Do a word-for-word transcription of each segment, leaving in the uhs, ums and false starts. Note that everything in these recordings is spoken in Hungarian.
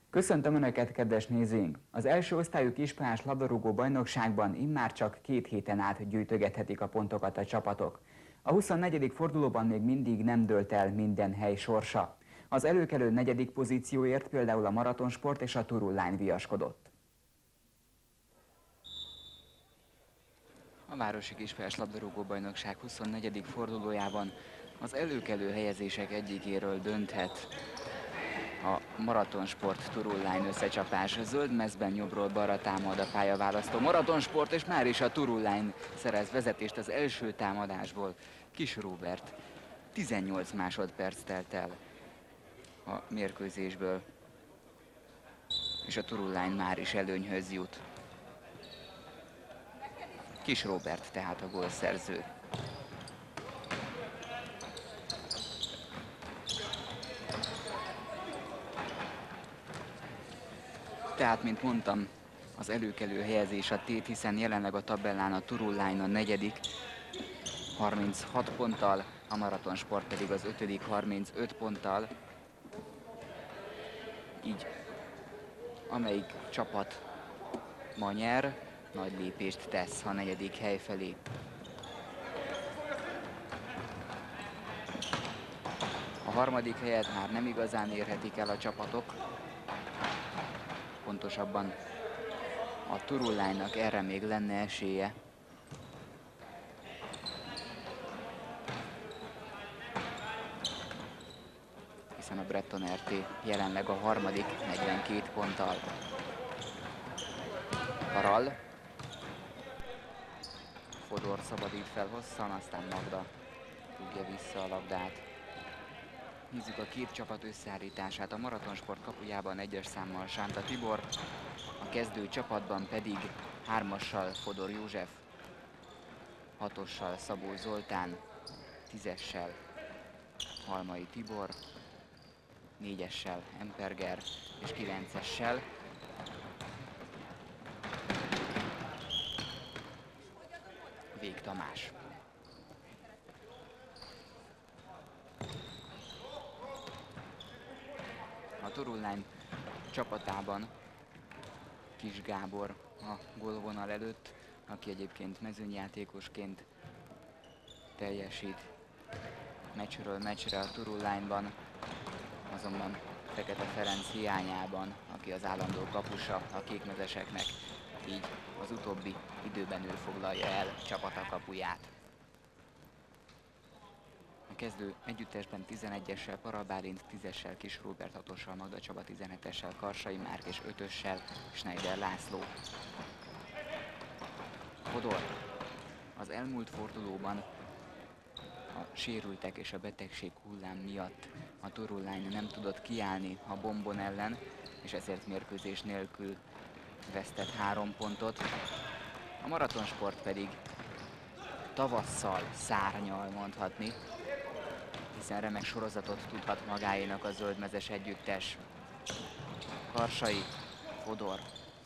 Köszöntöm Önöket, kedves nézőink! Az első osztályú kispályás labdarúgó bajnokságban immár csak két héten át gyűjtögethetik a pontokat a csapatok. A huszonnegyedik fordulóban még mindig nem dőlt el minden hely sorsa. Az előkelő negyedik pozícióért például a Maratonsport és a Turul Line viaskodott. A Városi Kispályás labdarúgó bajnokság huszonnegyedik fordulójában az előkelő helyezések egyikéről dönthet a Maratonsport Turul Line összecsapás. Zöld mezben jobbról balra támad a pályaválasztó Maratonsport, és már is a Turul Line szerez vezetést az első támadásból. Kis Róbert, tizennyolc másodperc telt el a mérkőzésből, és a Turul Line már is előnyhöz jut. Kis Róbert tehát a gólszerző. Tehát, mint mondtam, az előkelő helyezés a tét, hiszen jelenleg a tabellán a Turul Line a negyedik, harminchat ponttal, a Maratonsport pedig az ötödik, harmincöt ponttal. Így amelyik csapat ma nyer, nagy lépést tesz a negyedik hely felé. A harmadik helyet már nem igazán érhetik el a csapatok. Pontosabban a Turul Line-nak erre még lenne esélye. Hiszen a Breton er té jelenleg a harmadik, negyvenkét ponttal. Paral. Fodor szabadít fel hosszan, aztán Magda rúgja vissza a labdát. Nézzük a két csapat összeállítását. A Maratonsport kapujában egyes számmal Sánta Tibor, a kezdő csapatban pedig hármassal Fodor József, hatossal Szabó Zoltán, tízessel Halmai Tibor, négyessel Emperger és kilencessel Vég Tamás. A Turul Line csapatában Kis Gábor a gólvonal előtt, aki egyébként mezőnyjátékosként teljesít meccsről meccsre a Turul Line-ban, azonban Fekete Ferenc hiányában, aki az állandó kapusa a kékmezeseknek, így az utóbbi időben ő foglalja el csapata kapuját. A kezdő együttesben tizenegyessel Paral Bálint, tízessel Kis Róbert, hatossal Magda Csaba, tizenhetessel Karsai Márk és ötössel Schneider László. Fodor az elmúlt fordulóban a sérültek és a betegség hullám miatt a Turul Line nem tudott kiállni a Bombon ellen, és ezért mérkőzés nélkül vesztett három pontot. A Maratonsport pedig tavasszal szárnyal mondhatni, hiszen remek sorozatot tudhat magáénak a zöldmezes együttes. Karsai, Fodor.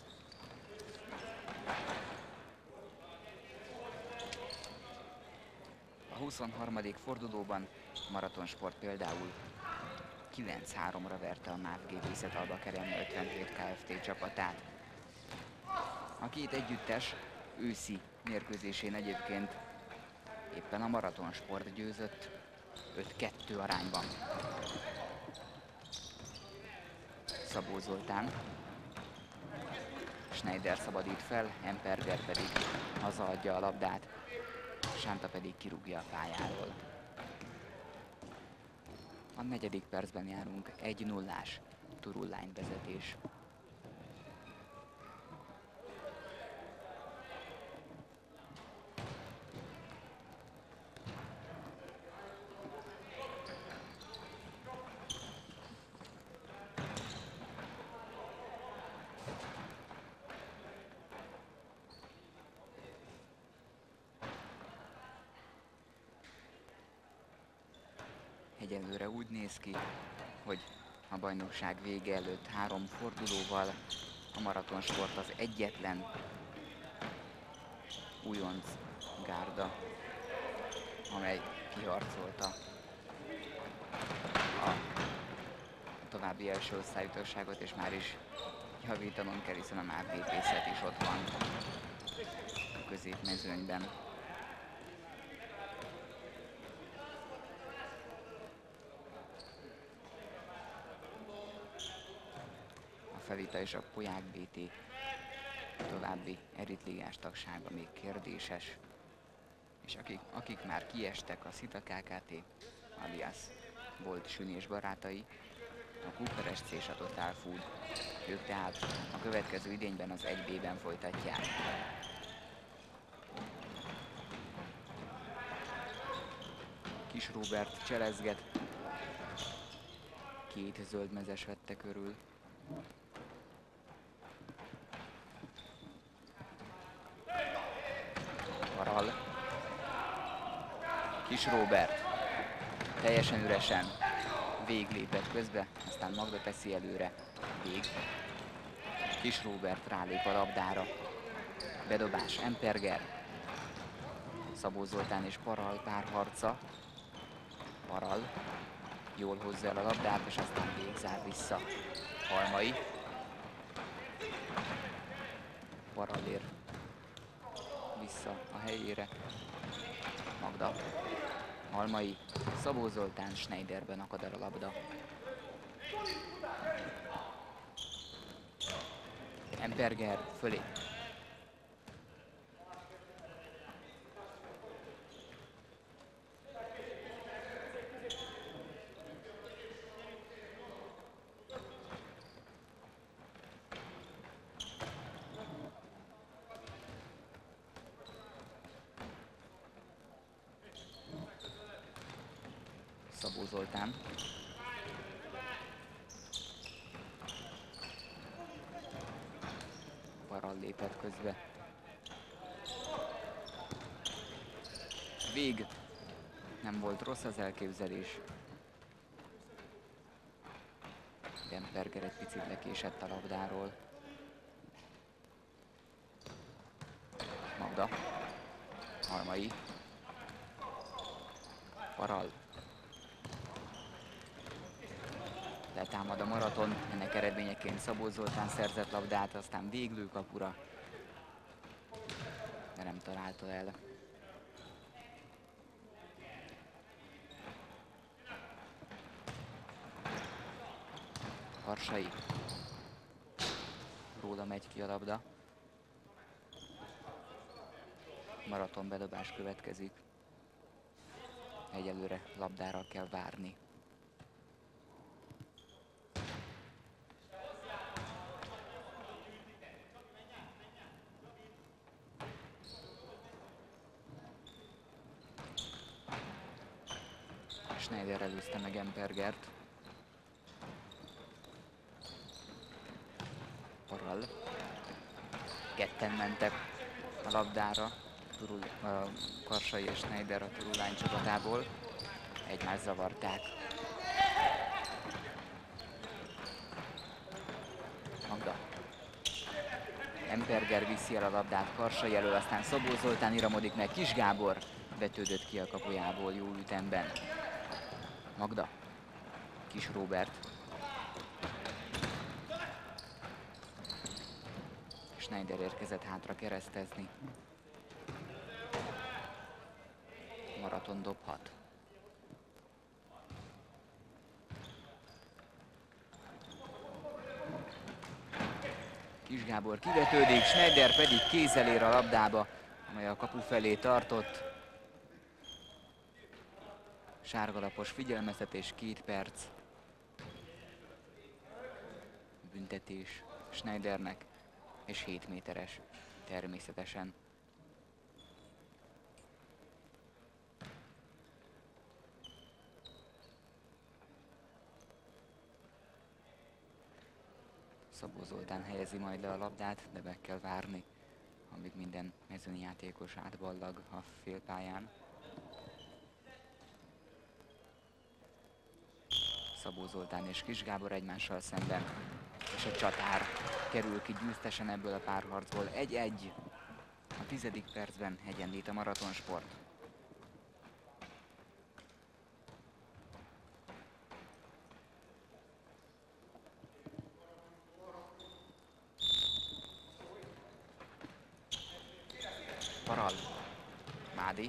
A huszonharmadik fordulóban a Maratonsport például kilenc háromra verte a MÁV Gépészet Alba Kerem ötvenhét Kft. Csapatát. A két együttes őszi mérkőzésén egyébként éppen a Maratonsport győzött öt kettő arányban. Szabó Zoltán, Schneider szabadít fel, Emperger pedig hazaadja a labdát, Sánta pedig kirúgja a pályáról. A negyedik percben járunk, egy nullás Turul Line vezetés. Egyelőre úgy néz ki, hogy a bajnokság vége előtt három fordulóval a Maratonsport az egyetlen újonc gárda, amely kiharcolta a további első osztályutosságot, és már is javítanom kell, hiszen a mávgépészet is ott van a középmezőnyben. A Felita és a Poják bé té további eritligás tagsága még kérdéses, és akik, akik már kiestek, a Szita ká ká té, alias Bolt Süni és barátai, a Kuperest és a Total Food. Ők tehát a következő idényben az egy bé-ben folytatják. Kis Róbert cselezget, két zöldmezes vette körül. Paral. Kis Róbert teljesen üresen véglépett közbe, aztán Magda teszi előre. Vég. Kis Róbert rálép a labdára. Bedobás Emperger. Szabó Zoltán és Paral párharca. Paral jól hozza el a labdát, és aztán végzár vissza. Halmai. Paral ér vissza a helyére. Magda. Halmai. Szabó Zoltán, Schneiderben akad el a labda. Emperger fölé. Szabó Zoltán. Paral lépett közbe. Vég. Nem volt rossz az elképzelés. Emperger egy picit lekésett a labdáról. Magda. Halmai. Paral. Letámad a maraton, ennek eredményeként Szabó Zoltán szerzett labdát, aztán Véglő kapura, de nem találta el. Harsai. Róla megy ki a labda. Maraton bedobás következik. Egyelőre labdára kell várni. Schneider előzte meg Empergert. Paral. Ketten mentek a labdára, Turul, a Karsai és Schneider a Turulány csapatából. Egymást zavarták. Magda. Emperger viszi el a labdát Karsai elől, aztán Szabó Zoltán iramodik meg, Kis Gábor vetődött ki a kapujából jó ütemben. Magda. Kis Róbert. Schneider érkezett hátra keresztezni. Maraton dobhat. Kis Gábor kivetődik, Schneider pedig kézzel ér a labdába, amely a kapu felé tartott. Sárgalapos figyelmeztetés, két perc. Büntetés Schneidernek, és hét méteres természetesen. Szabó Zoltán helyezi majd le a labdát, de meg kell várni, amíg minden mezőnyjátékos átballag a félpályán. Szabó Zoltán és Kis Gábor egymással szemben, és a csatár kerül ki győztesen ebből a párharcból. egy-egy a tizedik percben egyenlít a maratonsport. Paral. Mádi.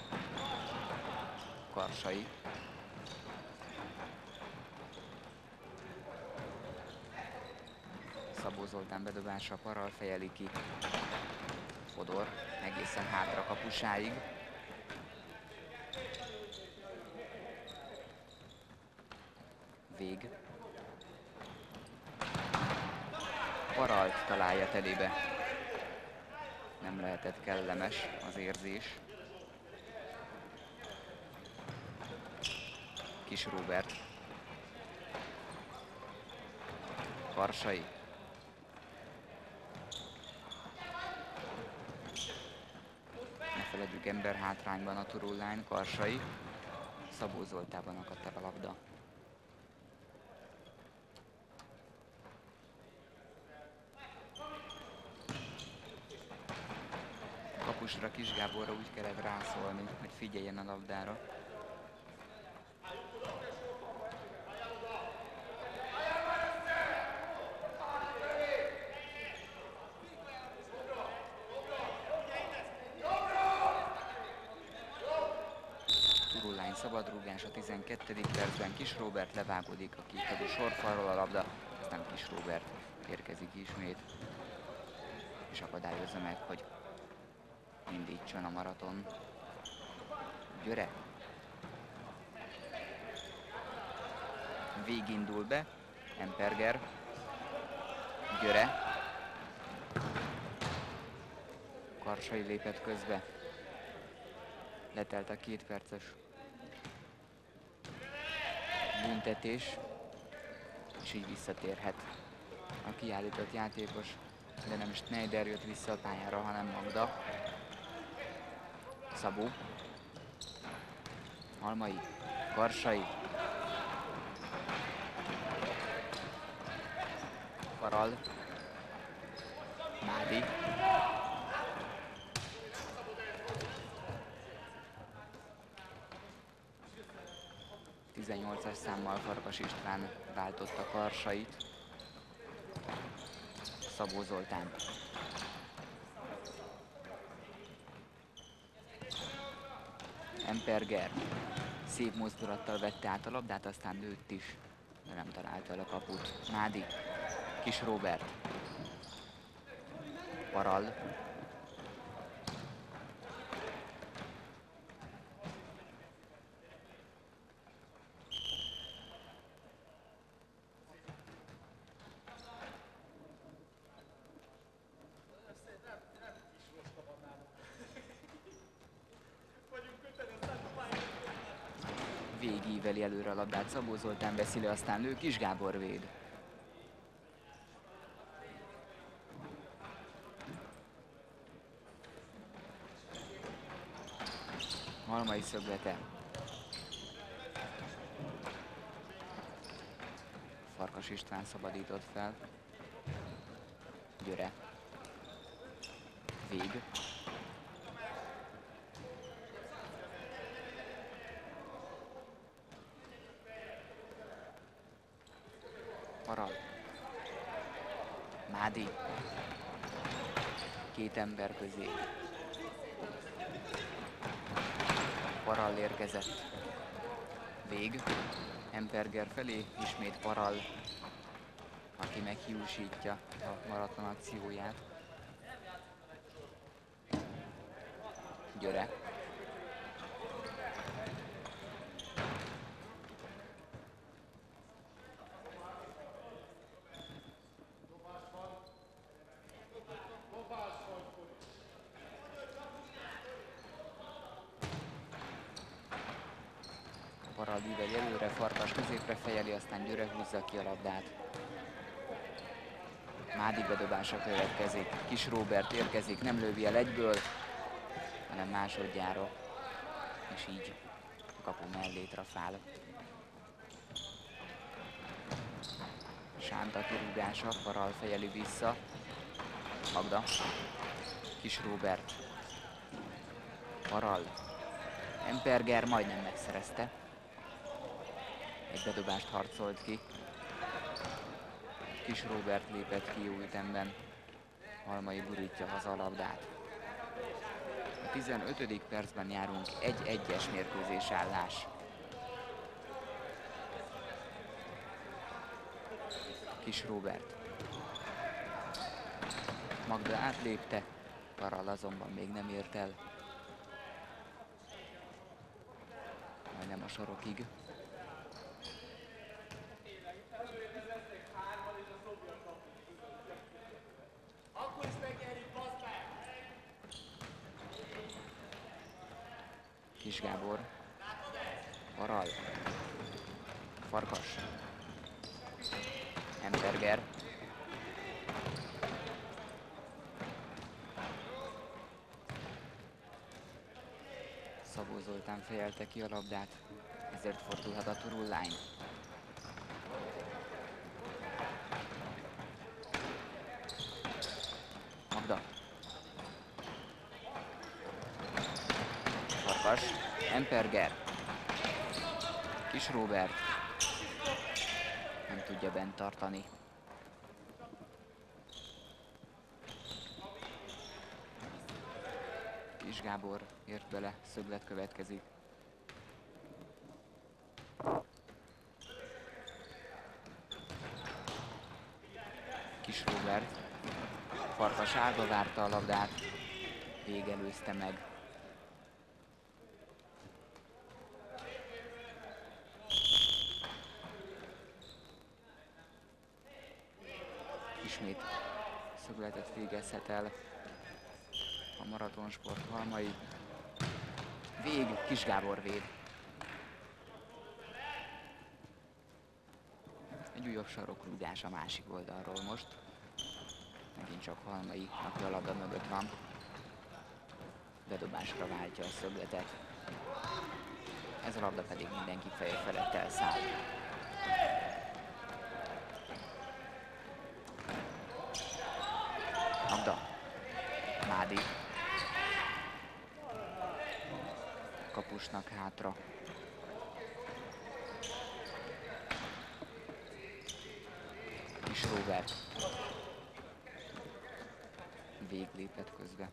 Karsai. Szabó Zoltán bedobása, Paral fejeli ki. Fodor egészen hátra kapusáig. Vég. Paralt találja telébe. Nem lehetett kellemes az érzés. Kis Róbert. Karsai. Ne feledjük, ember hátrányban a Turulány. Karsai. Szabó Zoltában akadt el a labda. Kapusra, Kis Gáborra úgy kellett rászólni, hogy figyeljen a labdára. Turulány szabadrúgás a tizenkettedik percben. Kis Róbert levágódik a kétadó sorfalról a labda, aztán Kis Róbert érkezik ismét, és akadályozza meg, hogy indítson a maraton. Györe. Végindul be. Emperger. Györe. Karsai lépett közbe. Letelt a két perces büntetés, és így visszatérhet a kiállított játékos, de nem Schneider jött vissza a pályára, hanem Magda. Szabó. Halmai. Karsai. Paral. Mádi. tizennyolcas számmal Farkas István váltotta Karsait. Szabó Zoltán. Emperger szép mozdulattal vette át a labdát, aztán lőtt is, de nem találta el a kaput. Mádi. Kis Róbert. Paral. Végíveli előre a labdát Szabó Zoltán, veszi le, aztán lő, Kis Gábor véd. Halmai szöglete. Farkas István szabadított fel. Györe. Vég. Paral. Mádi. Két ember közé. Paral érkezett. Vég. Emperger felé, ismét Paral, aki meghiúsítja a maraton akcióját. Györe. Paral ível előre, Farkas középre fejeli, aztán Györe húzza ki a labdát. Mádi bedobása következik. Kis Róbert érkezik, nem lövi el egyből, hanem másodjára, és így a kapu mellé trafál. Sánta kirúgása, Paral fejeli vissza. Magda. Kis Róbert. Paral. Emperger majdnem megszerezte. Egy bedobást harcolt ki. Kis Róbert lépett ki jó ütemben. Halmai burítja haza a labdát. tizenötödik percben járunk, egy egyes mérkőzés állás. Kis Róbert. Magda átlépte, Parral azonban még nem ért el. Majdnem a sarokig. Kis Gábor. Parral. Farkas. Emberger. Szabó Zoltán fejelte ki a labdát, ezért fordulhat a Turul Line. Magda. Farkas. Emberger. Kis Róbert. Nem tudja bent tartani. Kis Gábor ért bele, szöglet következik. Kis Róbert. Farkas ágba várta a labdát, végelőzte meg. Ismét szögletet végezhet el a Maratonsport Halmai. Vég, Kis Gábor véd. Egy újabb sarokrúgás a másik oldalról most. Megint csak Halmai, aki a labda mögött van. Bedobásra váltja a szögletet. Ez a labda pedig mindenki feje felett elszáll. Magda. Mádi. Kapusnak hátra. Kis Róbert. Véglépett közbe.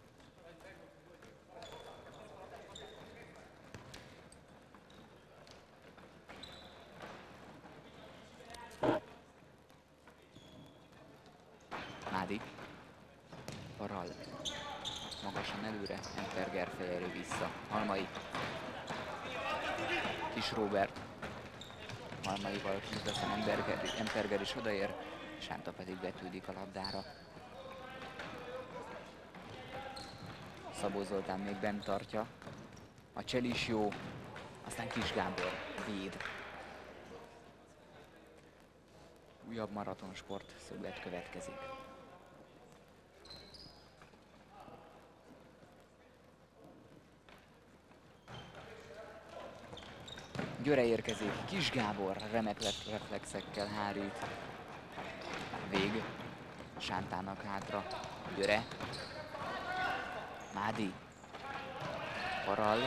Mádi. Parral. Magasan előre, Emberger fejére vissza. Halmai. Kis Róbert. Halmaival küzdeszem, Emberger, Emberger is odaér, Sánta pedig betűdik a labdára. Szabó Zoltán még bent tartja. A csel is jó, aztán Kis Gábor véd. Újabb Maratonsport szöglet következik. Györe érkezik, Kis Gábor remek reflexekkel hárít. Vég, Sántának hátra, Györe. Mádi. Parral.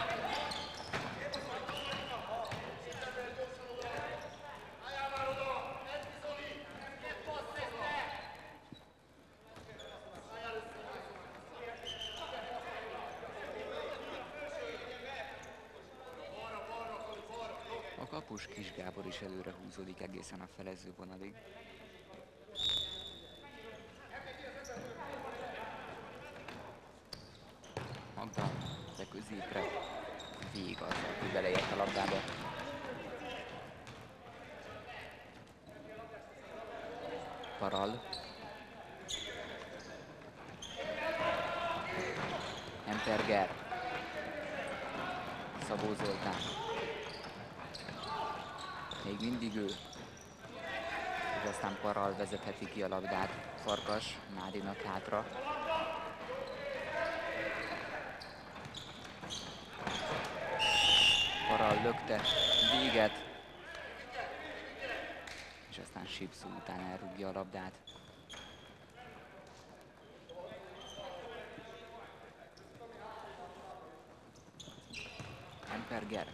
A kapus Kis Gábor is előre húzódik egészen a felező vonalig. Magda, de középre. Vég az, aki beleért a labdába. Parral. Emberger. Szabó Zoltán. Még mindig ő. És aztán Parral vezetheti ki a labdát. Farkas Mádinak hátra. Parral lökte Véget. És aztán Sipszó után elrúgja a labdát. Emberger.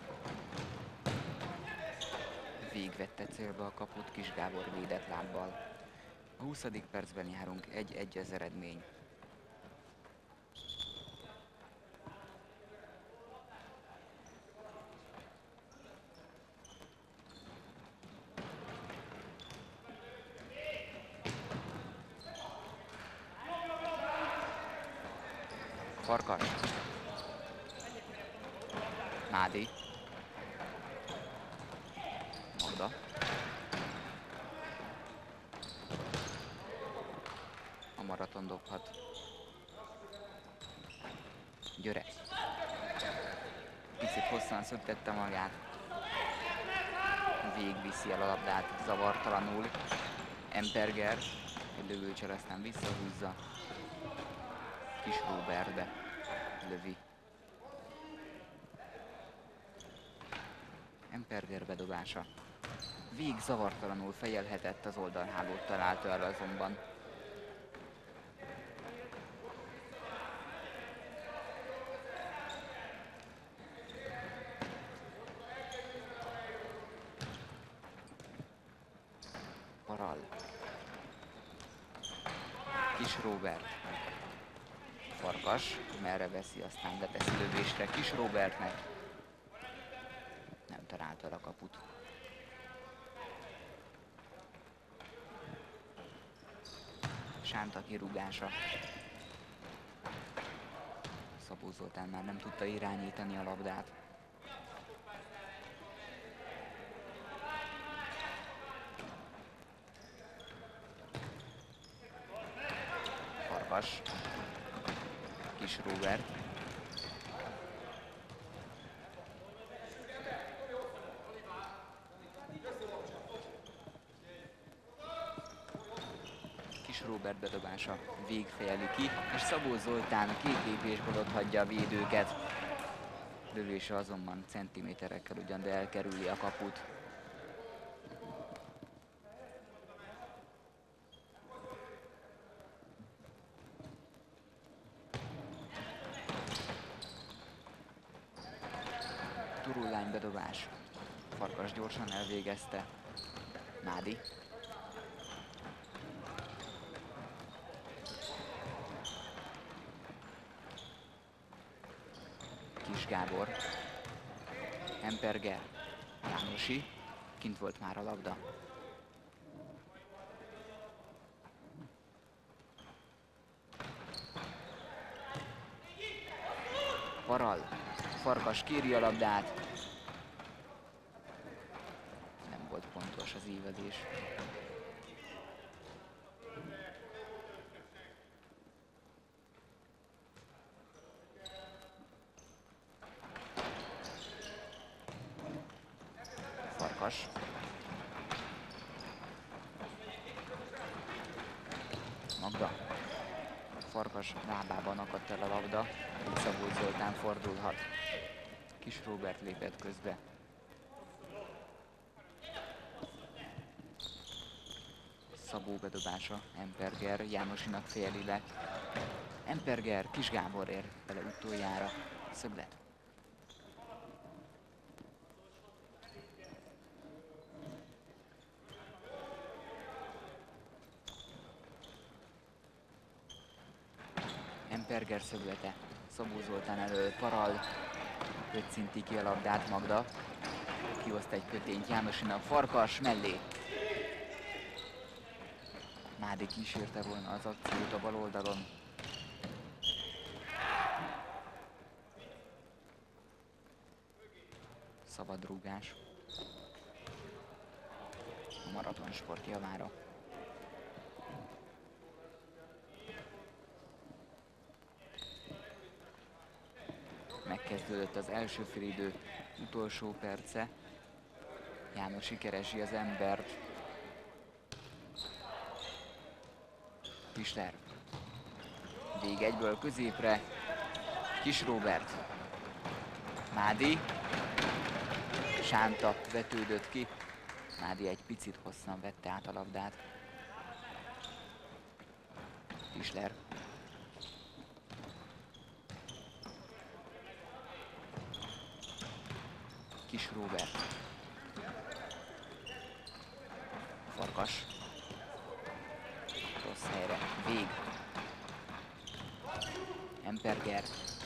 Vég vette célba a kaput, Kis Gábor védett lábbal. A huszadik percben járunk, egy egy az eredmény. Farkas. Mádi. Magda. A maraton dobhat. Györe. Picit hosszan szöktette magát. Végviszi el a labdát zavartalanul. Emberger. Egy lövőcsel, aztán visszahúzza. Kis Róbertbe lövi. Emberger bedobása. Vég zavartalanul fejelhetett, az oldalhálót találta el azonban. Paral. Kis Róbert. Farkas, merre veszi, aztán leteszi lövésre Kis Róbertnek. Nem találta el a kaput. Sánta kirúgása. Szabó Zoltán már nem tudta irányítani a labdát. Farkas. Kis Róbert. Kis Róbert bedobása végfejeli ki, és Szabó Zoltán két lépésből ott hagyja a védőket. Lövése azonban centiméterekkel ugyan, de elkerüli a kaput. Turullány bedobás. Farkas gyorsan elvégezte. Mádi. Kis Gábor. Emberger. Jánosi. Kint volt már a labda. Paral. Farkas kéri a labdát. Nem volt pontos az ívedés. Farkas. Magda. Farkas lábában akadt el a labda, így Szabó Zoltán fordulhat. Kis Róbert lépett közbe. Szabó bedobása, Emberger Jánosinak fejeli le. Emberger, Kis Gábor ér bele utoljára. Szöglet. Emberger szöglete. Szabó Zoltán elől Paral. öt szinti ki a labdát, Magda. Kioszt egy kötényt Jánosinak, Farkas mellé. Mádi kísérte volna az akciót a bal oldalon. Szabad rúgás. A maraton sport javára. Megkezdődött az első félidő utolsó perce. Jánosi keresi az embert. Pisler. Vég egyből középre. Kis Róbert. Mádi. Sánta vetődött ki. Mádi egy picit hosszan vette át a labdát. Pisler. Kis Róbert. Farkas. Rossz helyre. Vég. Emberger.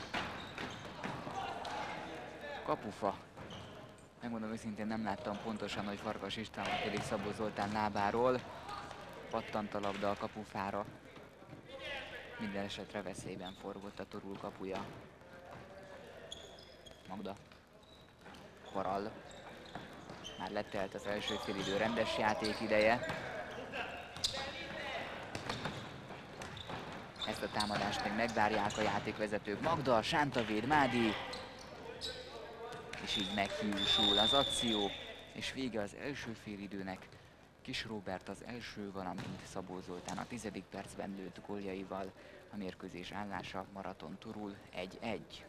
Kapufa. Megmondom őszintén, nem láttam pontosan, hogy Farkas István vagy pedig Szabó Zoltán lábáról. Pattant a labda a kapufára. Minden esetre veszélyben forgott a Turul kapuja. Magda. Parall. Már letelt az első félidő rendes játék ideje. Ezt a támadást még megvárják a játékvezetők. Magda, Sántavéd, Mádi. És így meghiúsul az akció, és vége az első félidőnek. Kis Róbert az első, valamint Szabó Zoltán a tizedik percben lőtt góljaival. A mérkőzés állása Maraton Turul egy egy.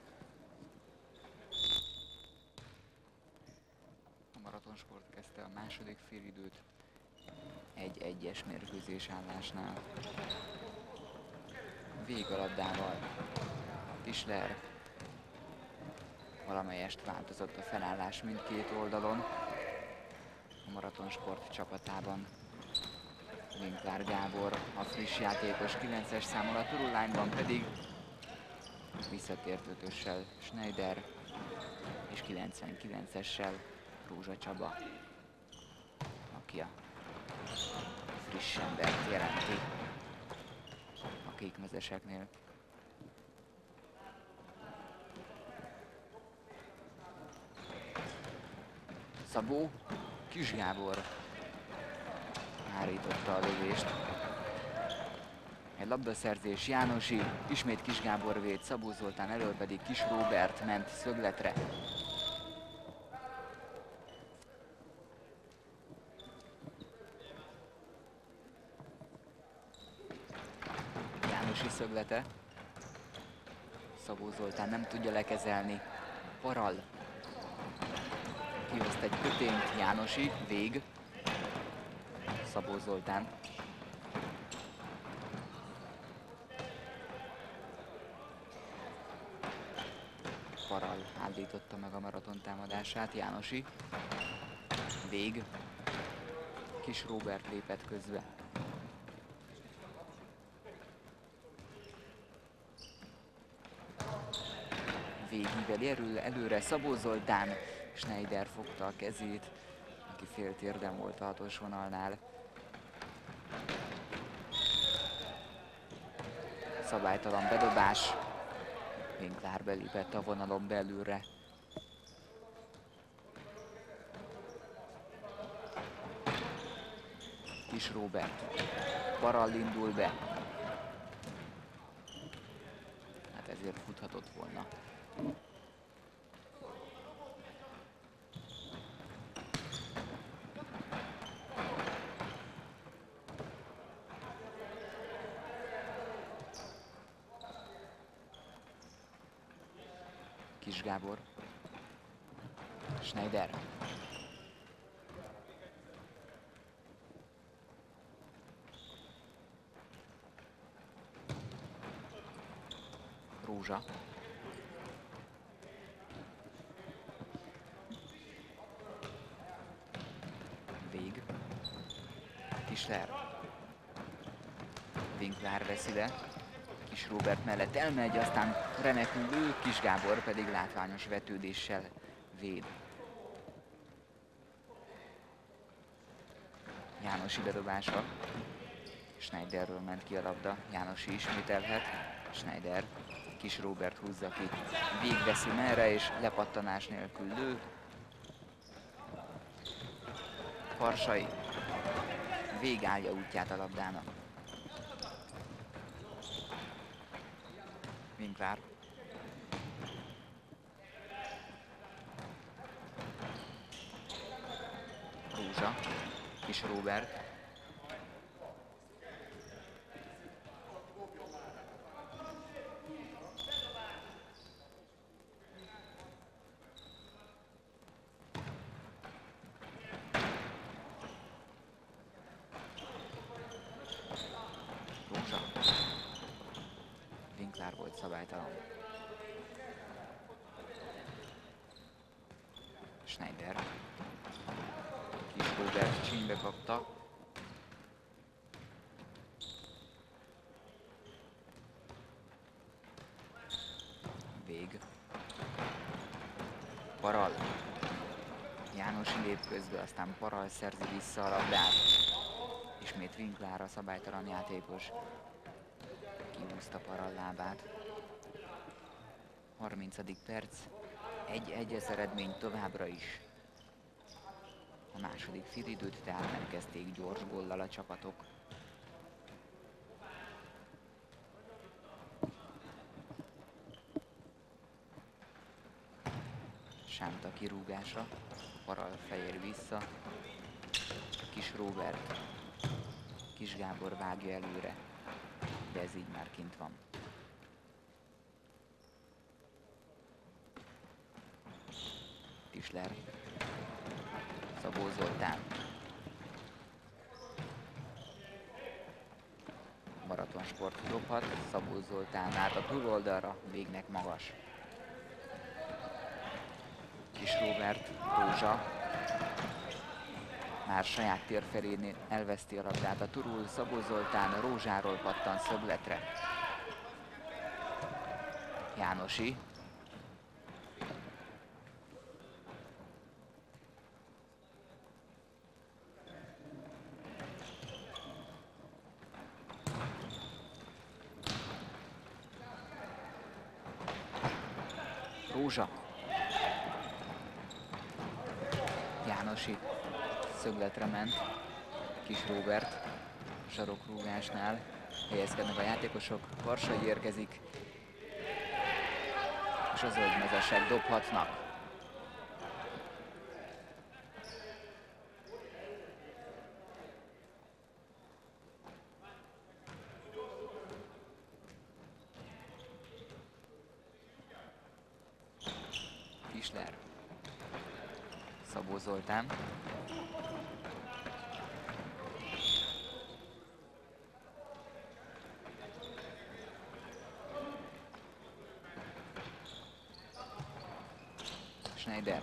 A Maraton Sport kezdte a második félidőt egy egyes mérkőzés állásnál. Vég a labdával. Tisler. Valamelyest változott a felállás mindkét oldalon. A Maraton Sport csapatában Winkler Gábor a friss játékos, kilences számmal, a Turul Line-ban pedig visszatért ötössel Schneider és kilencvenkilencessel Rózsa Csaba, aki a friss embert jelenti a kékmezeseknél. Szabó, Kis Gábor hárította a lövést. Egy labdaszerzés, Jánosi, ismét Kis Gábor véd, Szabó Zoltán elől pedig Kis Róbert ment szögletre. Jánosi szöglete. Szabó Zoltán nem tudja lekezelni. Parall. Kihozt egy kötényt, Jánosi, Vég. Szabó Zoltán. Parall állította meg a Maraton támadását, Jánosi. Vég. Kis Róbert lépett közbe. Vég híveli erről előre, Szabó Zoltán. Schneider fogta a kezét, aki fél térden volt a hatos vonalnál. Szabálytalan bedobás. Winkler belépett a vonalon belülre. Kis Róbert. Parall indul be. Hát ezért futhatott volna. Kis Gábor. Schneider. Rózsa. Vég. Tisler. Winkler vesz ide. Kis Róbert mellett elmegy, aztán remekül lő, Kis Gábor pedig látványos vetődéssel véd. Jánosi bedobása. Schneiderről ment ki a labda, Jánosi ismételhet. Schneider, Kis Róbert húzza ki. Vég veszi merre, és lepattanás nélkül lő. Harsai. Vég állja útját a labdának. Winkler. Rózsa. Kis Róbert. Rózsa. Winkler volt szabálytalan. Schneider. Kis Róbert csínybe kapta. Vég. Parall. Jánosi lép közbe, aztán Parall szerzi vissza a labdát. Ismét Winkler a szabálytalan játékos. Kihúzta Paral lábát. harmincadik perc. Egy-egyes eredmény továbbra is. A második félidőt tehát nem kezdték gyors góllal a csapatok. Sánta kirúgása, Paral fejér vissza, Kis Róbert, Kis Gábor vágja előre, de ez így már kint van. Tisler, Szabó Zoltán, Maratonsport dobhat, Szabó Zoltán át a túloldalra, végnek magas. Kis Róbert, Rózsa, már saját tér felénél elveszti a labdát a turul, Szabó Zoltán Rózsáról pattan szögletre. Jánosi. Rózsa. Jánosi szögletre ment. Kis Róbert sarokrúgásnál helyezkednek a játékosok. Karsai érkezik, és a zöldmezesek dobhatnak. Tisler, Szabó Zoltán. Schneider.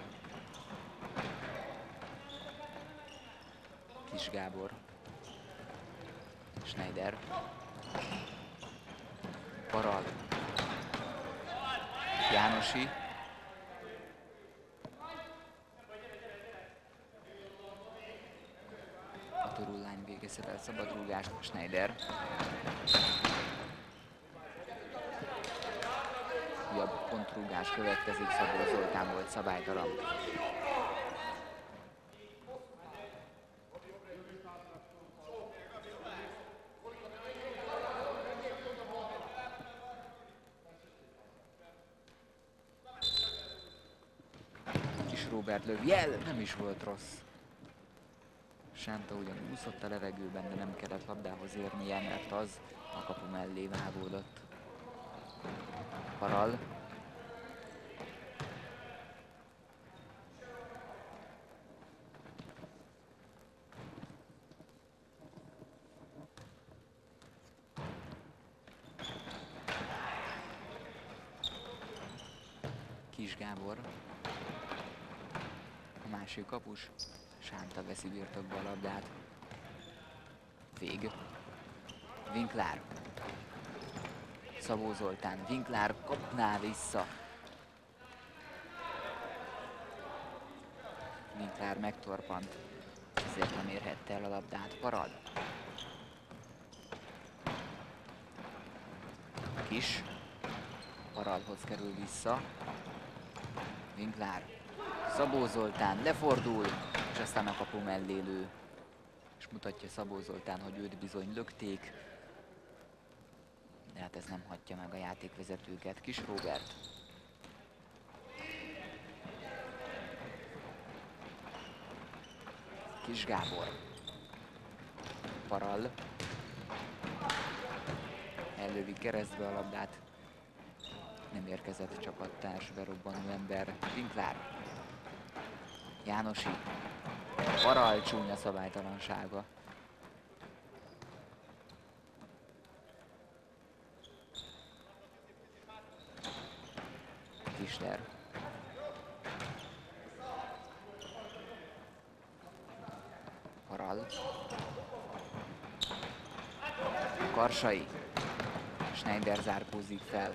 Kis Gábor. Schneider. Paral. Jánosi. A turullány végezhet el szabadrúgást. Schneider. Újabb pontrúgás következik, Szabó Zoltán volt szabálytalan. Kis Róbert löv, jel, nem is volt rossz. Sánta ugyan úszott a levegőben, de nem kellett labdához érnie, mert az a kapu mellé vágódott. Paral. Kis Gábor. A másik kapus. Sánta veszi birtokba a labdát. Vég. Winkler. Szabó Zoltán, Winkler kapná vissza. Winkler megtorpant, ezért nem érhette el a labdát. Paral. Kis. Paralhoz kerül vissza. Winkler. Szabó Zoltán lefordul, és aztán a kapu mellé lő. És mutatja Szabó Zoltán, hogy őt bizony lökték. De hát ez nem hagyja meg a játékvezetőket. Kis Róbert. Kis Gábor. Paral. Ellövi keresztbe a labdát. Nem érkezett csapattárs, berobbanó ember. Winkler. Jánosi. Paral csúnya szabálytalansága. Tisler. Paral. Karsai. Schneider zárkózik fel.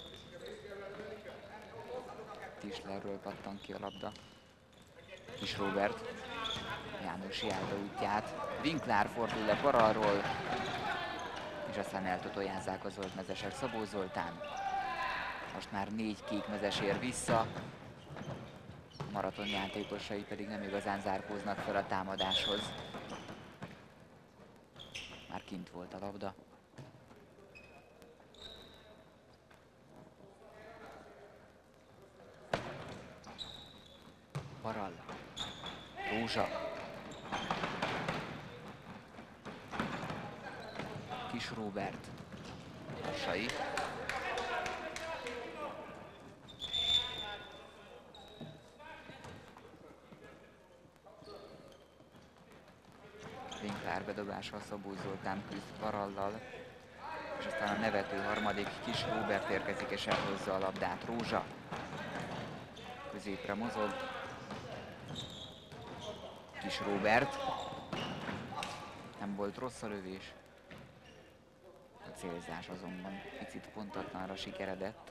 Tislerről pattan ki a labda. Kis Róbert. Jánosi állta útját. Winkler fordul le Paralról. és aztán eltotoljázzák a zöldmezesek. Szabó Zoltán. Most már négy kékmezes ér vissza. A maraton játékosai pedig nem igazán zárkóznak fel a támadáshoz. Már kint volt a labda. Barall. Rózsa. Kis Róbert. Sai. Winkler bedobása, Szabó Zoltán küzd Barallal, és aztán a nevető harmadik, Kis Róbert érkezik és elhozza a labdát. Rózsa középre mozog. Kis Róbert. Nem volt rossz a lövés. A célzás azonban picit pontatlanra sikeredett.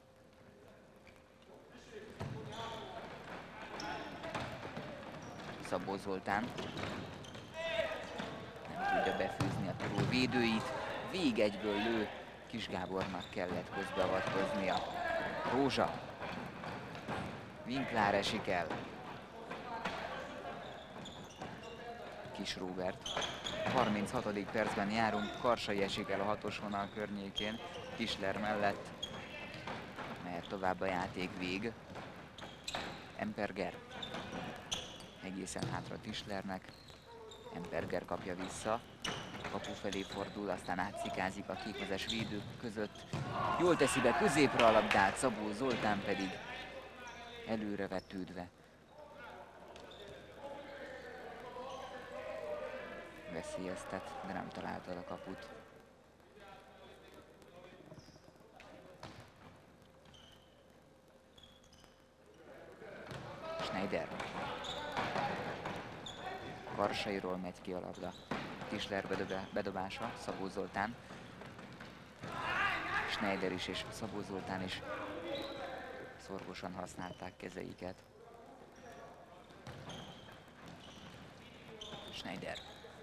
Szabó Zoltán nem tudja befűzni a turul védőit. Vég egyből lő. Kis Gábornak kellett közbeavatkoznia. Rózsa. Winkler esik el. Kis Róbert. harminchatodik percben járunk, Karsai esik el a hatos vonal környékén, Tisler mellett. Mehet tovább a játék, Vég. Emberger. Egészen hátra Tislernek. Emberger kapja vissza. Kapu felé fordul, aztán átszikázik a kékmezes védők között. Jól teszi be középre a labdát, Szabó Zoltán pedig előre vetődve veszélyeztet, de nem találta a kaput. Schneider. Karsairól megy ki a labda. Tisler bedobása, Szabó Zoltán. Schneider is és Szabó Zoltán is szorgosan használták kezeiket. Schneider.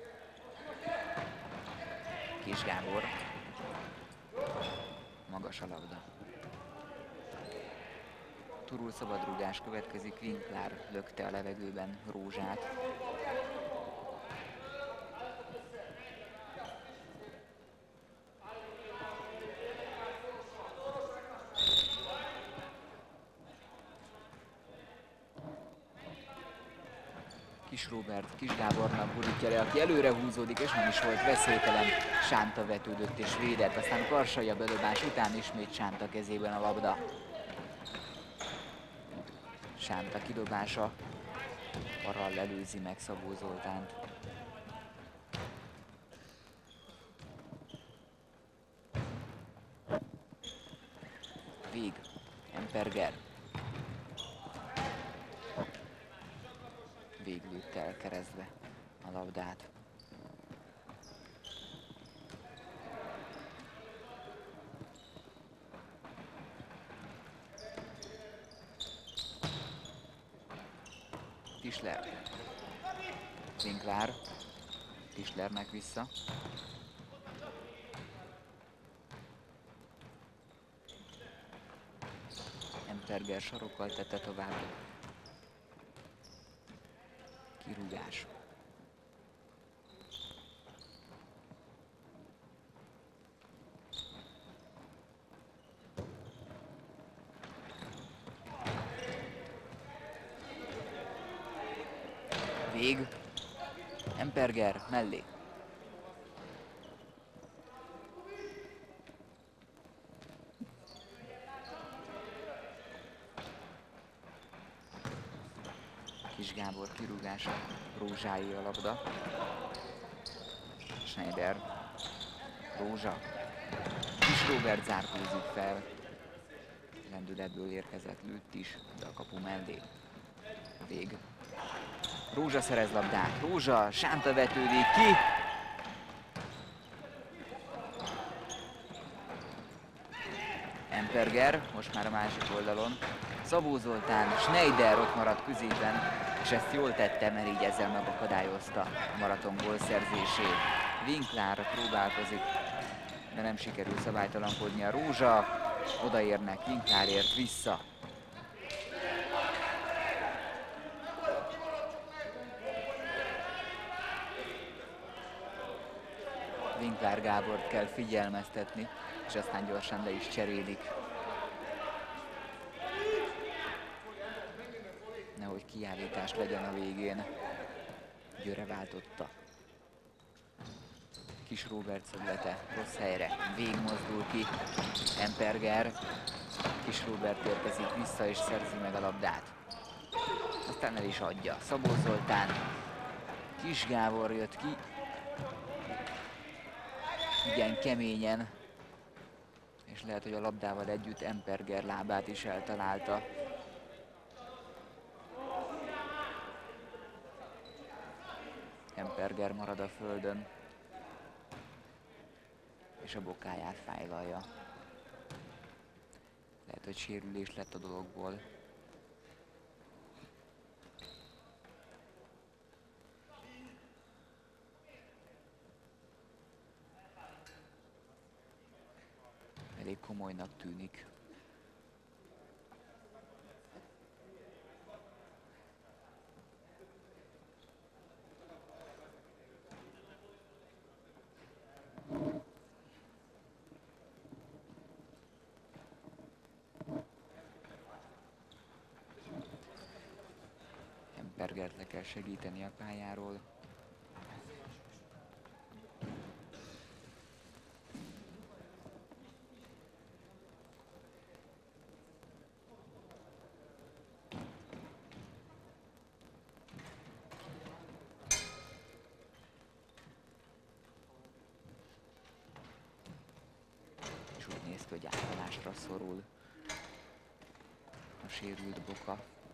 Kis Gábor. Magas a labda. Turul szabadrúgás következik, Winkler lökte a levegőben Rózsát. Kis Róbert Kis Gábornak gurítja le, aki előre húzódik, és nem is volt veszélytelen. Sánta vetődött és védett, aztán Karsai a bedobás után ismét Sánta kezében a labda. Sánta kidobása, Barall előzi meg Szabó Zoltánt. Vég, Emberger. Vég lőtte el keresztbe a labdát. Tisler. Winkler. Tislernek vissza. Emberger sarokkal tette tovább. Kirúgás. Vég. Emberger mellé. Kis Gábor kirúgása, Rózsái a labda. Schneider. Rózsa. Kis Róbert zárkózik fel. Lendületből érkezett, lőtt is, de a kapu mellé. Vég. Rózsa szerez labdát. Rózsa, Sánta vetődik ki. Emberger, most már a másik oldalon. Szabó Zoltán, Schneider ott maradt középen, és ezt jól tette, mert így ezzel megakadályozta a maraton gólszerzését. Winkler próbálkozik de nem sikerül szabálytalankodni a Rózsa. Odaérnek, Winkler ért vissza. Winkler Gábort kell figyelmeztetni, és aztán gyorsan le is cserélik. Nehogy kiállítás legyen a végén. Győre váltotta. Kis Róbert szöglete rossz helyre, végigmozdul ki Emperger. Kis Róbert érkezik vissza és szerzi meg a labdát. Aztán el is adja. Szabó Zoltán. Kis Gábor jött ki. Igen, keményen. És lehet, hogy a labdával együtt Emperger lábát is eltalálta. Emperger marad a földön. És a bokáját fájlalja. Lehet, hogy sérülés lett a dologból. Elég komolynak tűnik. Empergert le kell segíteni a pályáról. És úgy néz ki, hogy ápolásra szorul a sérült boka.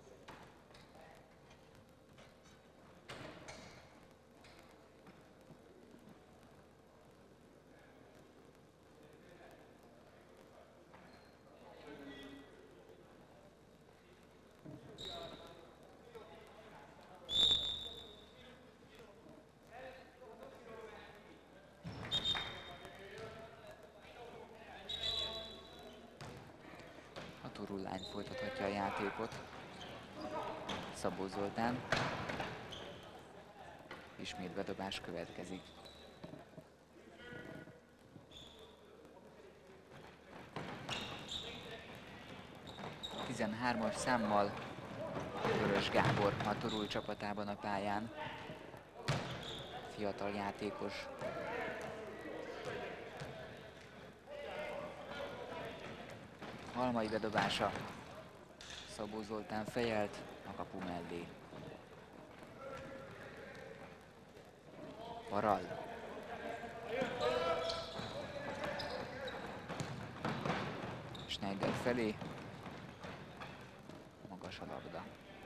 Turullány folytathatja a játékot. Szabó Zoltán. Ismét bedobás következik. tizenhármas számmal Vörös Gábor a Turul csapatában a pályán. Fiatal játékos. Halmai bedobása. Szabó Zoltán fejelt a kapu mellé. Paral. Schneider felé. Magas a labda.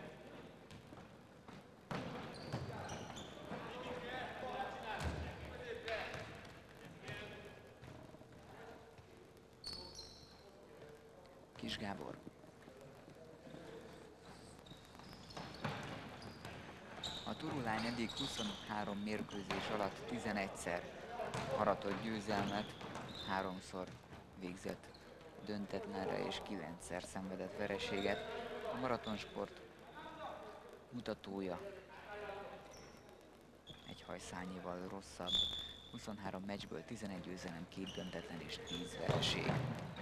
Kis Gábor. A Turulány eddig huszonhárom mérkőzés alatt tizenegyszer aratott győzelmet, háromszor végzett döntetlenre és kilencszer szenvedett vereséget. A maratonsport mutatója egy hajszányival rosszabb. huszonhárom meccsből tizenegy győzelem, két döntetlen és tíz vereség.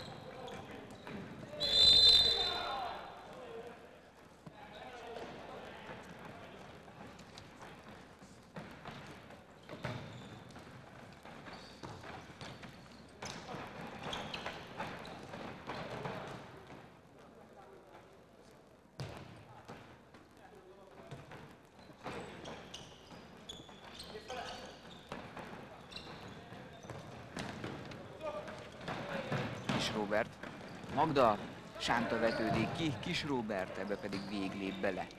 Róbert. Magda sánta vetődik ki, Kis Róbert, ebbe pedig végig lép bele.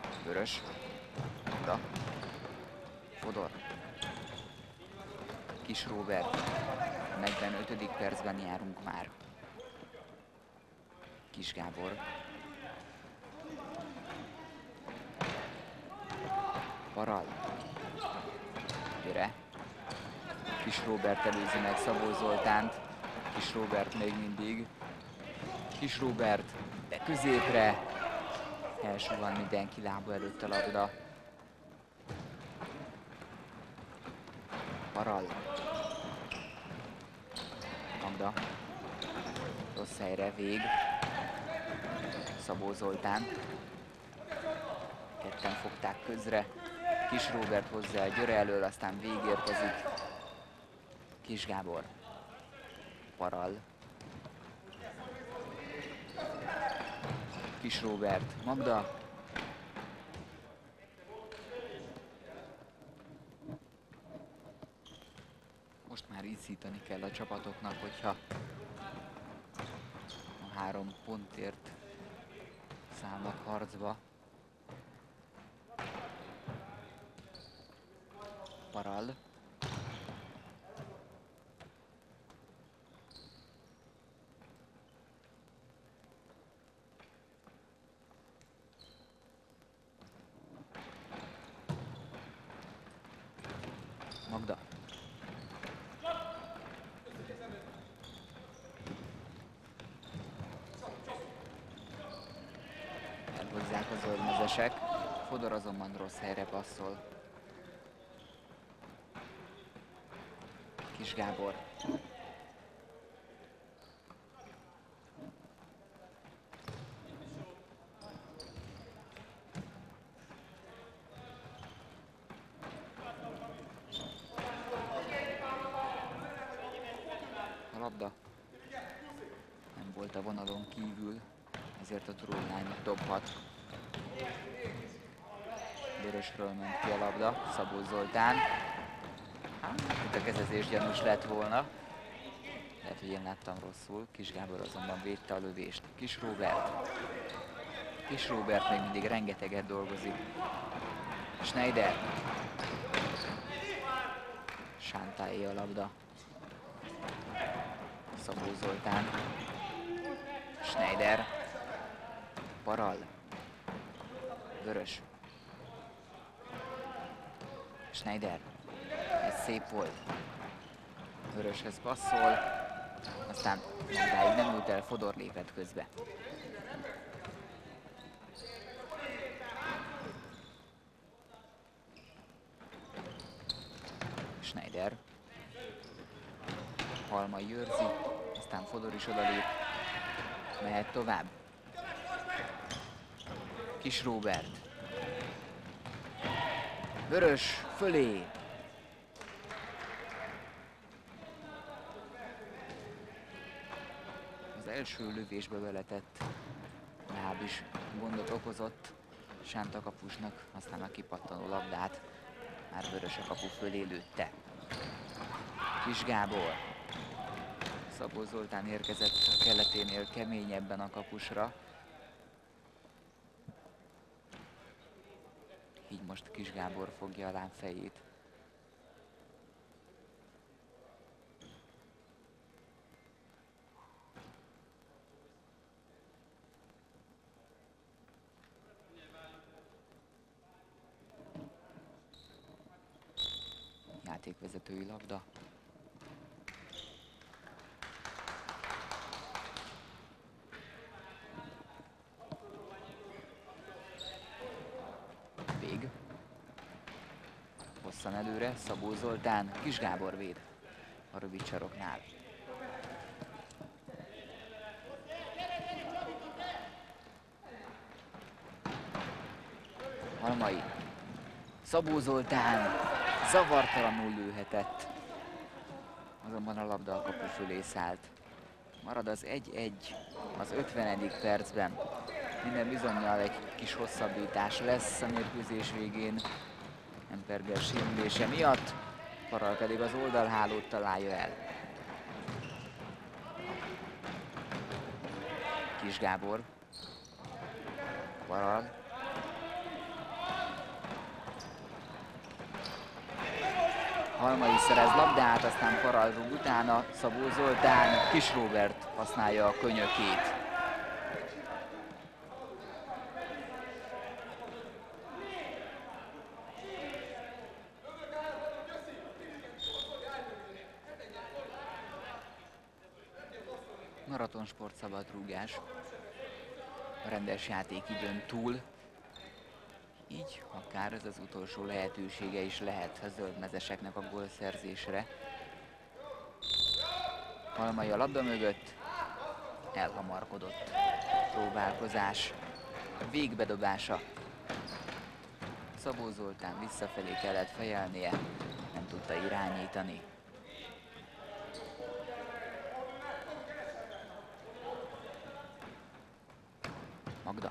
Vörös. Magda. Fodor. Kis Kis Róbert. negyvenötödik percben járunk már. Kis Gábor. Paral. Gyere. Kis Róbert előzi meg Szabó Zoltánt. Kis Róbert még mindig. Kis Róbert, de középre. Elsuhan mindenki lába előtt a labda. Paral. Magda. Rossz helyre, Vég. Szabó Zoltán. Ketten fogták közre. Kis Róbert hozzá a Győre elől, aztán Vég érkezik. Kis Gábor. Paral. Kis Róbert. Magda. Most már ízítani kell a csapatoknak, hogyha a három pontért szállnak harcba. Paral. Magda. Elhozzák a zöldmezesek. Fodor azonban rossz helyre passzol. Kis Gábor. A labda nem volt a vonalon kívül, ezért a Trollányok dobhat. Vörösről ment ki a labda, Szabó Zoltán. Itt a kezezés gyanús lett volna. Lehet, hogy én láttam rosszul. Kis Gábor azonban védte a lövést. Kis Róbert. Kis Róbert még mindig rengeteget dolgozik. Schneider. Sántáé a labda. Szabó Zoltán. Schneider. Paral. Vörös. Schneider. Ez szép volt. Vöröshez passzol. Aztán Magdáig nem ült el, Fodor lépett közbe. Schneider. Halmai őrzi, aztán Fodor is odalép. Mehet tovább. Kis Róbert. Vörös fölé. Az első lövésbe beletett láb is gondot okozott Sánta kapusnak, aztán a kipattanó labdát már Vörös a kapu fölé lőtte. Kis Gábor. Szabó Zoltán érkezett a keleténél keményebben a kapusra. Így most Kis Gábor fogja a lábfejét. Játékvezetői labda. Vég. Hosszan előre, Szabó Zoltán, Kis Gábor véd a rövid saroknál. Halmai. Szabó Zoltán zavartalanul lőhetett. Azonban a labda a kapu fölé szállt. Marad az egy-egy az ötvenedik percben. Minden bizonnyal egy kis hosszabbítás lesz a mérkőzés végén. Emberger sérülése miatt. Paral pedig az oldalhálót találja el. Kis Gábor. Paral. Halmai szerez labdát, aztán Paral rúg utána, Szabó Zoltán, Kis Róbert használja a könyökét. Maratonsport szabadrúgás. A rendes játékidőn túl. Így akár ez az utolsó lehetősége is lehet a zöldmezeseknek a gólszerzésre. Halmai a labda mögött, elhamarkodott próbálkozás, végbedobása. Szabó Zoltán visszafelé kellett fejelnie, nem tudta irányítani. Magda.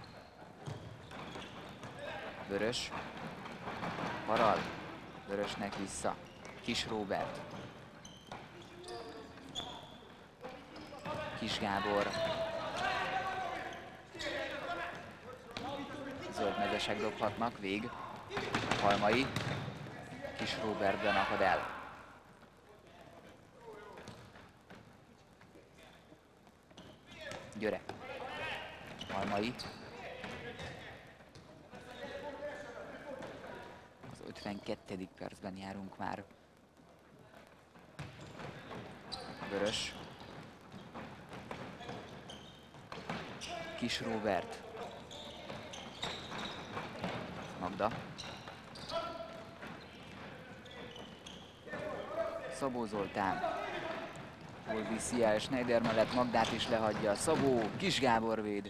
Vörös. Paral. Vörösnek vissza. Kis Róbert. Kis Gábor. Zöldmezesek dobhatnak, vég. Halmai. Kis Róbertben akad el. Györe. Halmai. Az ötvenkettedik percben járunk már. Vörös. Kis Róbert. Magda. Szabó Zoltán. Hol viszi el Schneider mellett, Magdát is lehagyja. Szabó, Kis Gábor véd.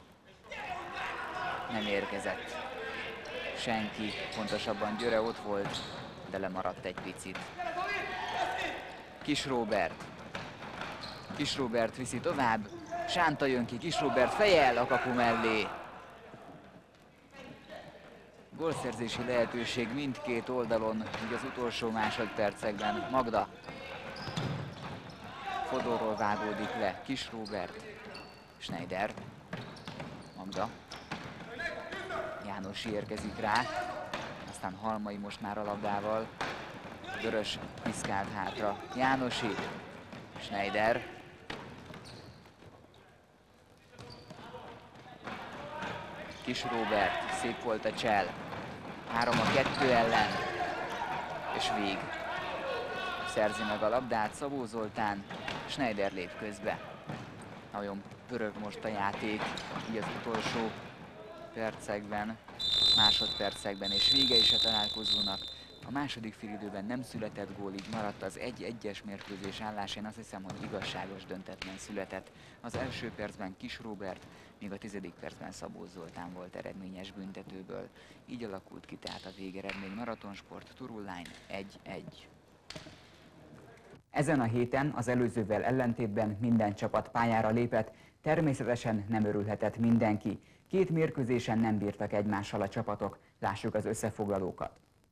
Nem érkezett senki, pontosabban Györe ott volt, de lemaradt egy picit. Kis Róbert. Kis Róbert viszi tovább. Sánta jön ki, Kis Róbert fejel a kapu mellé. Gólszerzési lehetőség mindkét oldalon, így az utolsó másodpercekben. Magda. Fodorról vágódik le, Kis Róbert. Schneider. Magda. Jánosi érkezik rá. Aztán Halmai most már a labdával. Vörös piszkált hátra. Jánosi. Schneider. Kis Róbert, szép volt a csel. három a kettő ellen. És vég. Szerzi meg a labdát Szabó Zoltán. Schneider lép közbe. Nagyon pörög most a játék, így az utolsó percekben, másodpercekben, és vége is a találkozónak. A második félidőben nem született gól, így maradt az egy-egyes mérkőzés állás. Én azt hiszem, hogy igazságos döntetlen született. Az első percben Kis Róbert, míg a tizedik percben Szabó Zoltán volt eredményes büntetőből. Így alakult ki tehát a végeredmény. Maratonsport Turul Line egy-egy. Ezen a héten az előzővel ellentétben minden csapat pályára lépett, természetesen nem örülhetett mindenki. Két mérkőzésen nem bírtak egymással a csapatok, lássuk az összefoglalókat.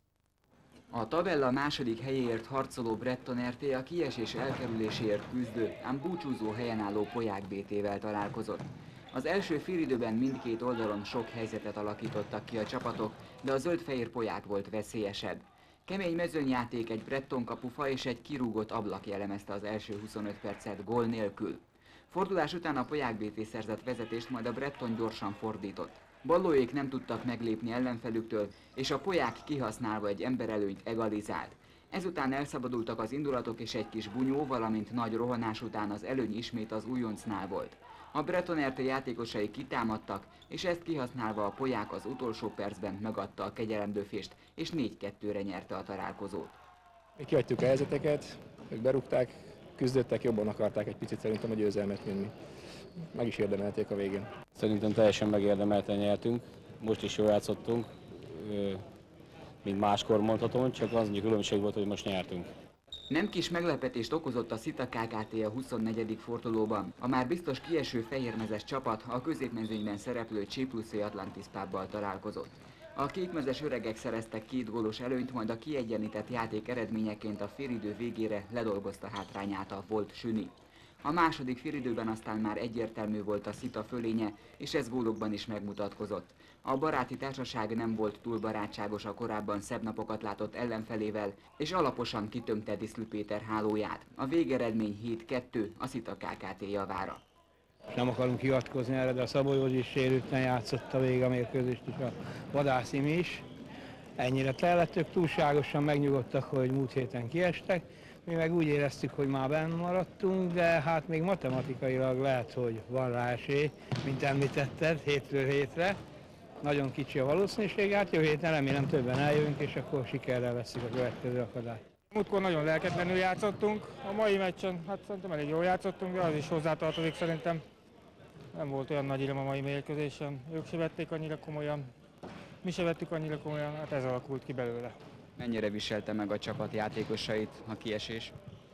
A tabella második helyéért harcoló Breton er té a kiesés elkerüléséért küzdő, ám búcsúzó helyen álló Poják bé té-vel találkozott. Az első félidőben mindkét oldalon sok helyzetet alakítottak ki a csapatok, de a zöld-fehér Poják volt veszélyesebb. Kemény mezőnyjáték, egy Breton kapufa és egy kirúgott ablak jellemezte az első huszonöt percet gól nélkül. Fordulás után a Poják bé té szerzett vezetést, majd a Breton gyorsan fordított. Ballóék nem tudtak meglépni ellenfelüktől, és a Poják kihasználva egy emberelőnyt egalizált. Ezután elszabadultak az indulatok, és egy kis bunyó, valamint nagy rohanás után az előny ismét az újoncnál volt. A Breton er té játékosai kitámadtak, és ezt kihasználva a Poják az utolsó percben megadta a kegyelemdöfést, és négy kettőre nyerte a találkozót. Mi kihagytuk a helyzeteket, ők berúgták, küzdöttek, jobban akarták egy picit szerintem a győzelmet vinni. Meg is érdemelték a végén. Szerintem teljesen megérdemelten nyertünk, most is jól játszottunk, mint máskor mondhatom, csak az annyi különbség volt, hogy most nyertünk. Nem kis meglepetést okozott a Szita ká ká té a huszonnegyedik fordulóban. A már biztos kieső fehérmezes csapat a középmezőnyben szereplő Csipruszé Atlantis Pubbal találkozott. A kékmezes öregek szereztek két gólos előnyt, majd a kiegyenlített játék eredményeként a félidő végére ledolgozta hátrányát a Volt Süni. A második félidőben aztán már egyértelmű volt a Szita fölénye, és ez gólokban is megmutatkozott. A baráti társaság nem volt túl barátságos a korábban szebb napokat látott ellenfelével, és alaposan kitömte Diszlü Péter hálóját. A végeredmény hét kettő a Szita ká ká té javára. Nem akarunk hivatkozni erre, de a Szabó Józsi is sérülten játszott a vége a mérkőzést is, a Vadászim is. Ennyire tellett, ők túlságosan megnyugodtak, hogy múlt héten kiestek. Mi meg úgy éreztük, hogy már benn maradtunk, de hát még matematikailag lehet, hogy van rá esély, mint említetted, hétről hétre. Nagyon kicsi a valószínűség, hát jövő héten remélem többen eljövünk, és akkor sikerrel vesszük a következő akadályt. Múltkor nagyon lelketlenül játszottunk, a mai meccsen hát szerintem elég jól játszottunk, de az is hozzátartozik szerintem. Nem volt olyan nagy öröm a mai mérkőzésen, ők se vették annyira komolyan, mi se vettük annyira komolyan, hát ez alakult ki belőle. Mennyire viselte meg a csapat játékosait a kiesés?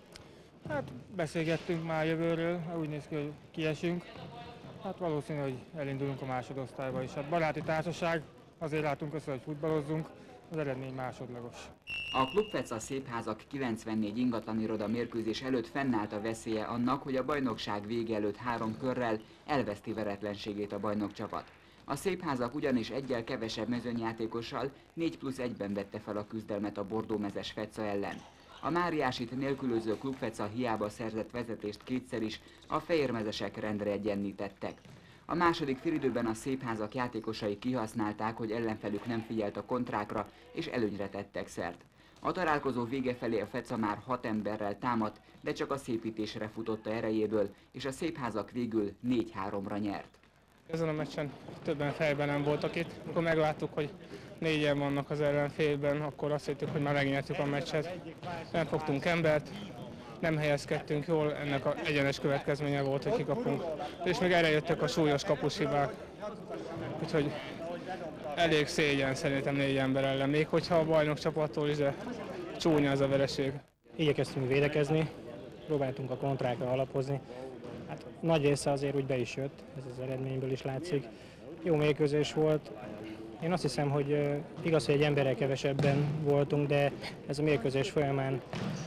Hát beszélgettünk már jövőről, úgy néz ki, hogy kiesünk. Hát valószínű, hogy elindulunk a másodosztályba is. Hát baráti társaság, azért látunk össze, hogy futballozzunk, az eredmény másodlagos. A Klubfeca Szépházak kilencvennégy ingatlaniroda mérkőzés előtt fennállt a veszélye annak, hogy a bajnokság vége előtt három körrel elveszti veretlenségét a bajnokcsapat. A Szépházak ugyanis egyel kevesebb mezőnyjátékossal négy plusz egyben vette fel a küzdelmet a bordómezes Feca ellen. A Máriásit nélkülöző Klubfeca hiába szerzett vezetést kétszer is, a fehérmezesek rendre egyenlítettek. A második félidőben a Szépházak játékosai kihasználták, hogy ellenfelük nem figyelt a kontrákra, és előnyre tettek szert. A találkozó vége felé a Feca már hat emberrel támadt, de csak a szépítésre futotta erejéből, és a Szépházak végül négy háromra nyert. Ezen a meccsen többen fejben nem voltak itt. Amikor megláttuk, hogy négyen vannak az ellenfélben, akkor azt hittük, hogy már megnyertük a meccset. Nem fogtunk embert, nem helyezkedtünk jól, ennek az egyenes következménye volt, hogy kikapunk. És még erre jöttek a súlyos kapushibák. Úgyhogy elég szégyen szerintem négy ember ellen, még hogyha a bajnok csapattól is, de csúnya ez a vereség. Igyekeztünk védekezni, próbáltunk a kontrákra alapozni. Hát nagy része azért úgy be is jött, ez az eredményből is látszik. Jó mérkőzés volt. Én azt hiszem, hogy igaz, hogy egy emberrel kevesebben voltunk, de ez a mérkőzés folyamán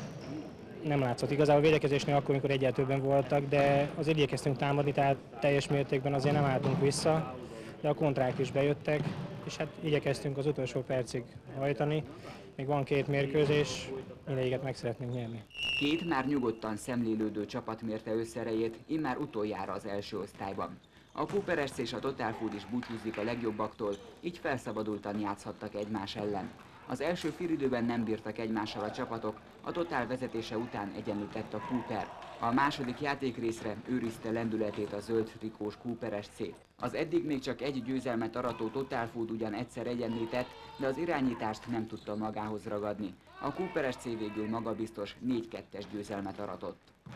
nem látszott. Igazából a védekezésnél akkor, amikor egyel többen voltak, de azért igyekeztünk támadni, tehát teljes mértékben azért nem álltunk vissza, de a kontrák is bejöttek, és hát igyekeztünk az utolsó percig hajtani. Még van két mérkőzés, mindegyiket meg szeretnénk nyerni. Két már nyugodtan szemlélődő csapat mérte összerejét, immár utoljára az első osztályban. A Cooper es cé és a Total Food is búcsúzik a legjobbaktól, így felszabadultan játszhattak egymás ellen. Az első félidőben nem bírtak egymással a csapatok, a Total vezetése után egyenlített a Cooper. A második játékrészre őrizte lendületét a zöld trikós Cooper es cé. Az eddig még csak egy győzelmet arató Total Food ugyan egyszer egyenlített, de az irányítást nem tudta magához ragadni. A Cooper es cé végül magabiztos négy kettes győzelmet aratott.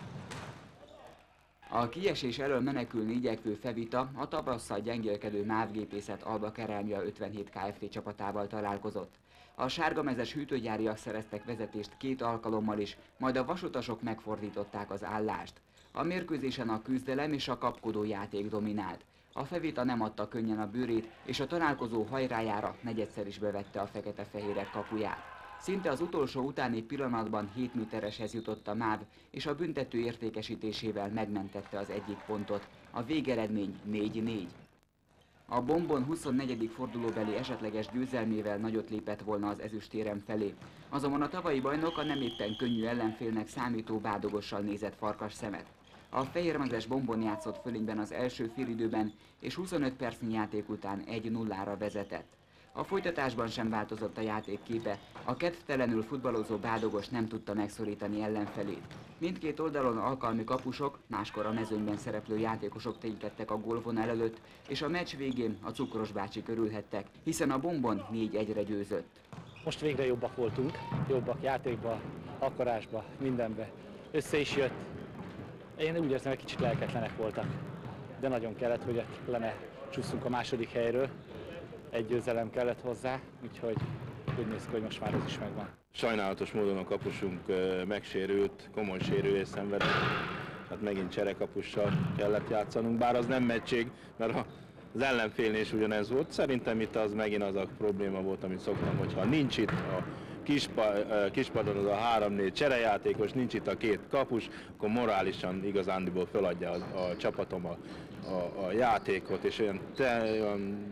A kiesés elől menekülni igyekvő Fevita a tavasszal gyengélkedő MÁV Gépészet Alba Kerámia ötvenhét Kft. Csapatával találkozott. A sárgamezes hűtőgyáriak szereztek vezetést két alkalommal is, majd a vasutasok megfordították az állást. A mérkőzésen a küzdelem és a kapkodó játék dominált. A Fevita nem adta könnyen a bőrét, és a találkozó hajrájára negyedszer is bevette a fekete-fehérek kapuját. Szinte az utolsó utáni pillanatban hét métereshez jutott a MÁV, és a büntető értékesítésével megmentette az egyik pontot. A végeredmény négy négy. A Bombon huszonnegyedik fordulóbeli esetleges győzelmével nagyot lépett volna az ezüstérem felé. Azonban a tavalyi bajnok a nem éppen könnyű ellenfélnek számító Bádogossal nézett farkas szemet. A fehérmezes Bombon játszott fölényben az első félidőben, és huszonöt percnyi játék után egy nullára vezetett. A folytatásban sem változott a játék képe, a kedvtelenül futballozó Bádogos nem tudta megszorítani ellenfelét. Mindkét oldalon alkalmi kapusok, máskor a mezőnyben szereplő játékosok ténykedtek a gólvonal előtt, és a meccs végén a Cukros bácsi körülhettek, hiszen a Bombon négy egyre győzött. Most végre jobbak voltunk, jobbak játékba, akarásba, mindenbe. Össze is jött. Én úgy érzem, hogy kicsit lelketlenek voltak, de nagyon kellett, hogy le ne csúszunk a második helyről. Egy győzelem kellett hozzá, úgyhogy úgy néz ki, hogy most már ez is megvan. Sajnálatos módon a kapusunk megsérült, komoly sérülés szenvedett. Hát megint cserekapussal kellett játszanunk, bár az nem meccség, mert az ellenfélnél is ugyanez volt. Szerintem itt az megint az a probléma volt, amit szoktam, hogyha nincs itt a kispa, kispadon az a három-négy cserejátékos, nincs itt a két kapus, akkor morálisan igazándiból feladja a, a csapatom a, a, a játékot, és olyan, te, olyan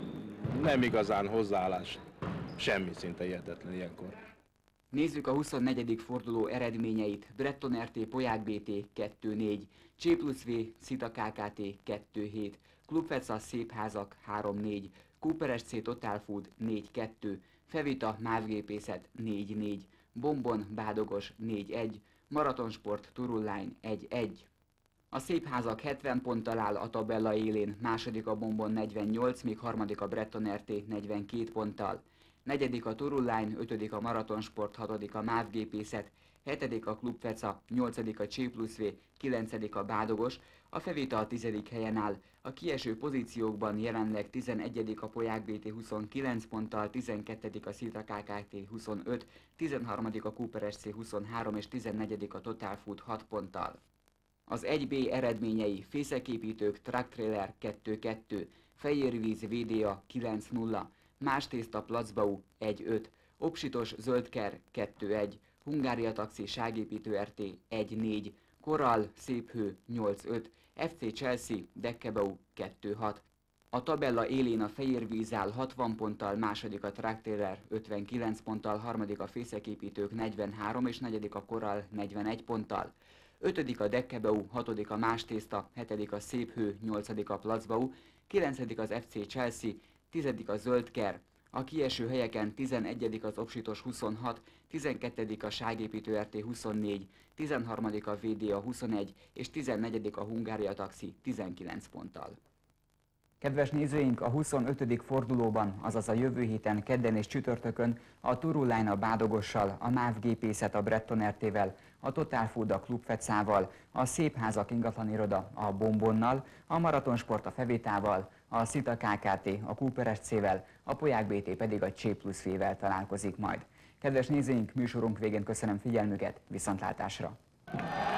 nem igazán hozzáállás, semmi, szinte hihetetlen ilyenkor. Nézzük a huszonnegyedik forduló eredményeit. Bretton er té Poják bé té kettő négy, Csé plusz vé Szita ká ká té kettő hét, Klubfeca Szépházak három négy, Cooper es cé Total Food négy kettő, Fevita Mávgépészet négy négy, Bombon Bádogos négy egy, Maratonsport Turulline egy egy. A Szépházak hetven ponttal áll a tabella élén, második a Bombon negyvennyolc, míg harmadik a Bretton er té negyvenkét ponttal. Negyedik a Turulline, ötödik a Maratonsport, hatodik a Mávgépészet, hetedik a Klubfeca, nyolcadik a Csé plusz vé, kilencedik a Bádogos, a Fevita a tizedik helyen áll. A kieső pozíciókban jelenleg tizenegyedik a Poják bé té huszonkilenc ponttal, tizenkettedik a Szita ká ká té huszonöt, tizenharmadik a Cooper es cé huszonhárom és tizennegyedik a Total Food hat ponttal. Az egy bé eredményei: Fészeképítők Truck Trailer kettő kettő, Fejérvíz vé dé a kilenc nulla, Más tészta Placbau egy öt, Opsitos Zöldker kettő egy, Hungária Taxi Ságépítő er té egy négy, Korall Széphő nyolc öt, ef cé Chelsea Dekkebau kettő hat. A tabella élén a Fejérvíz áll hatvan ponttal, második a Truck Trailer ötvenkilenc ponttal, harmadik a Fészeképítők negyvenhárom és negyedik a Korall negyvenegy ponttal. Ötödik a Dekkebau, hatodik a Más tészta, hetedik a Széphő, nyolcadik a Placbau, kilencedik az ef cé Chelsea, tizedik a Zöldker. A kieső helyeken tizenegyedik az Opsitos huszonhat, tizenkettedik a Ságépítő er té huszonnégy, tizenharmadik a vé dé a huszonegy és tizennegyedik a Hungária Taxi tizenkilenc ponttal. Kedves nézőink, a huszonötödik fordulóban, azaz a jövő héten kedden és csütörtökön a Turulline a Bádogossal, a Mávgépészet a Bretton er té-vel, a Total Food a Klubfecával, a Szépházak ingatlaniroda a Bombonnal, a Maratonsport a Fevitával, a Szita ká ká té a Cooper es cé-vel, a Poják bé té pedig a Csé plusz vé-vel találkozik majd. Kedves nézőink, műsorunk végén köszönöm figyelmüket, viszontlátásra!